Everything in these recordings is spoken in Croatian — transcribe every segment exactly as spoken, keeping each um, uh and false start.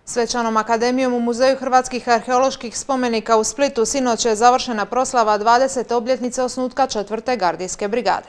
Svečanom akademijom u Muzeju hrvatskih arheoloških spomenika u Splitu sinoć je završena proslava dvadesete obljetnice osnutka četvrte gardijske brigade.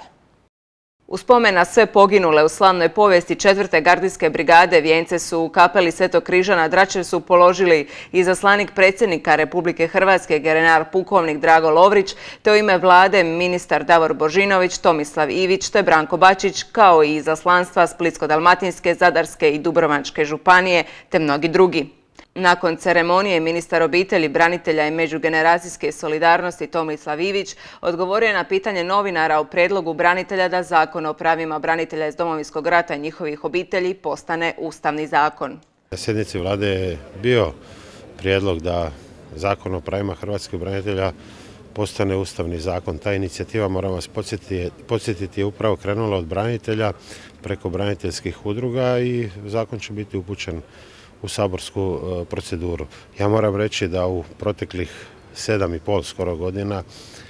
U spomen na sve poginule u slavnoj povijesti četvrte gardijske brigade vijence su u kapeli Svetog križa na Dračevcu položili izaslanik predsjednika Republike Hrvatske general pukovnik Drago Lovrić, te u ime vlade ministar Davor Božinović, Tomislav Ivić te Branko Bačić, kao i izaslanstva Splitsko-dalmatinske, Zadarske i Dubrovačke županije te mnogi drugi. Nakon ceremonije ministar obitelji, branitelja i međugeneracijske solidarnosti Tomislav Ivić odgovorio je na pitanje novinara o predlogu branitelja da Zakon o pravima branitelja iz Domovinskog rata i njihovih obitelji postane ustavni zakon. Na sjednici vlade je bio prijedlog da Zakon o pravima hrvatskih branitelja postane ustavni zakon. Ta inicijativa, moram vas podsjetiti, podsjetiti je upravo krenula od branitelja preko braniteljskih udruga i zakon će biti upućen u saborsku proceduru. Ja moram reći da u proteklih sedam i pol skoro godina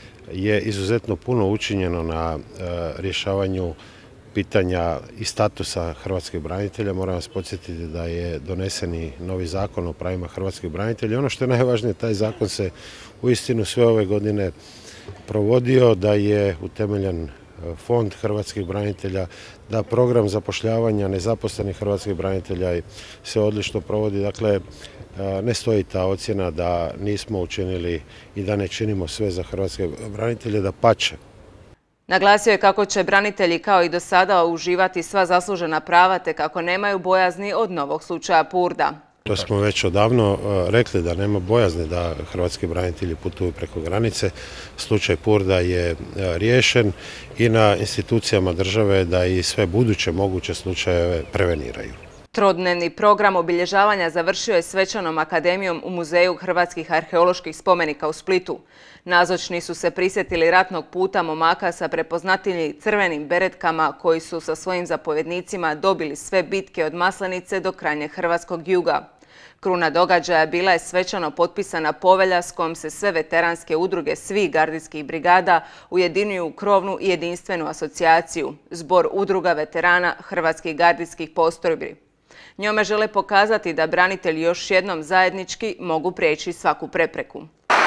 je izuzetno puno učinjeno na rješavanju pitanja i statusa hrvatskih branitelja. Moram vas podsjetiti da je donesen i novi zakon o pravima hrvatskih branitelja. Ono što je najvažnije, taj zakon se uistinu sve ove godine provodio, da je utemeljen fond hrvatskih branitelja, da program zapošljavanja nezaposlenih hrvatskih branitelja se odlično provodi. Dakle, ne stoji ta ocjena da nismo učinili i da ne činimo sve za hrvatske branitelje, dapače. Naglasio je kako će branitelji kao i do sada uživati sva zaslužena prava te kako nemaju bojazni od novog slučaja Purda. To smo već odavno rekli da nema bojazni da hrvatski branitelji putuju preko granice. Slučaj Purda je riješen i na institucijama države da i sve buduće moguće slučajeve preveniraju. Trodnevni program obilježavanja završio je svečanom akademijom u Muzeju hrvatskih arheoloških spomenika u Splitu. Nazočni su se prisjetili ratnog puta momaka sa prepoznatljivim crvenim beretkama koji su sa svojim zapovjednicima dobili sve bitke od Maslenice do krajnjeg hrvatskog juga. Kruna događaja bila je svečano potpisana povelja s kojom se sve veteranske udruge svih gardijskih brigada ujedinjuju u krovnu i jedinstvenu asocijaciju, Zbor udruga veterana hrvatskih gardijskih postrojbi. Njome žele pokazati da branitelji još jednom zajednički mogu prijeći svaku prepreku.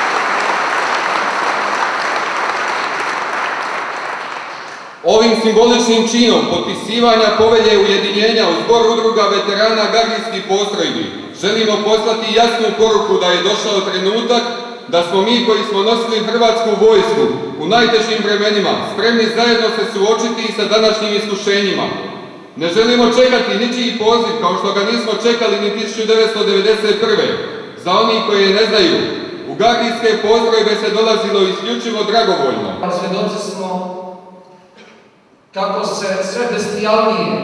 Ovim simboličnim činom potpisivanja povelje ujedinjenja u Zbor udruga veterana gardijskih postrojbi želimo poslati jasnu poruku da je došao trenutak da smo mi koji smo nosili hrvatsku vojsku u najtežim vremenima spremni zajedno se suočiti i sa današnjim iskušenjima. Ne želimo čekati ničiji poziv kao što ga nismo čekali ni tisuću devetsto devedeset prve. Za oni koji ne znaju, u gardijske postrojbe se dolazilo isključivo dragovoljno. Svjedoci smo kako se sve bestijalnije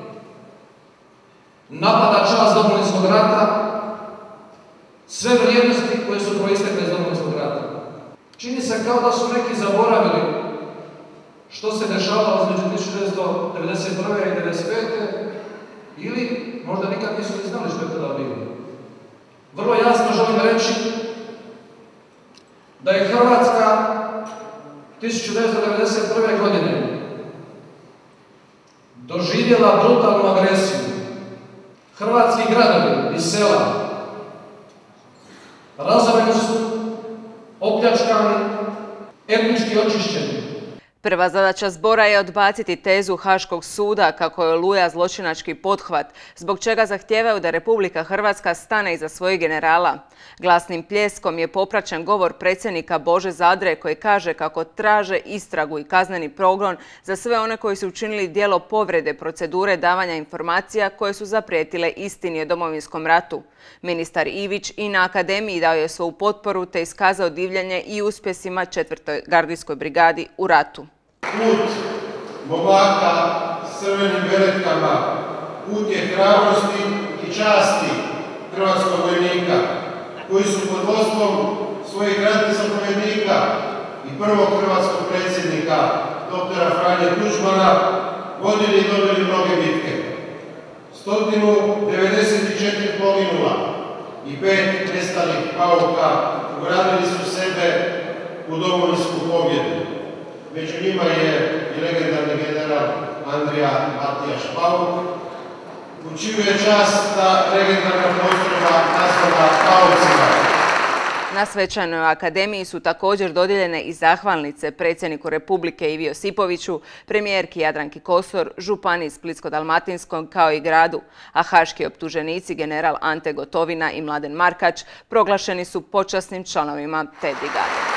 napada čast Domovinskog rata, sve vrijednosti koje su proistekle iz Domovinskog rata. Čini se kao da su neki zaboravili što se dešavalo između tisuću devetsto devedeset prve i devedeset pete ili možda nikad nisu ni znali što je tada bilo. Vrlo jasno želim reći da je Hrvatska tisuću devetsto devedeset prve godine doživjela brutalnu agresiju. Hrvatski gradovi i sela razoreni su, opljačkani, etnički očišćeni. Prva zadaća Zbora je odbaciti tezu Haškog suda kako je Oluja zločinački pothvat, zbog čega zahtijevaju da Republika Hrvatska stane iza svojih generala. Glasnim pljeskom je popraćen govor predsjednika Bože Zadre koji kaže kako traže istragu i kazneni progon za sve one koji su učinili djelo povrede procedure davanja informacija koje su zaprijetile istini o Domovinskom ratu. Ministar Ivić i na akademiji dao je svoju potporu te iskazao divljenje i uspjesima četvrtoj gardijskoj brigadi u ratu. Put momaka s crvenim beretkama, put je hrabrosti i časti hrvatskog vojnika, koji su pod vodstvom svojih ratnih zapovjednika i prvog hrvatskog predsjednika, doktora Franje Tuđmana, vodili i dobili mnoge bitke. sto devedeset četiri poginula i pet nestalih pauka ugradili su sebe u domovinsku pobjedu. Među njima je i legendarni general Andrija Matijaš Pauk, u čiju je čast ta legendarna postrojba Na svečanoj akademiji su također dodijeljene i zahvalnice predsjedniku Republike Ivi Josipoviću, premijerki Jadranki Kosor, županiji Splitsko-dalmatinskog kao i gradu, a haški optuženici general Ante Gotovina i Mladen Markač proglašeni su počasnim članovima te brigade.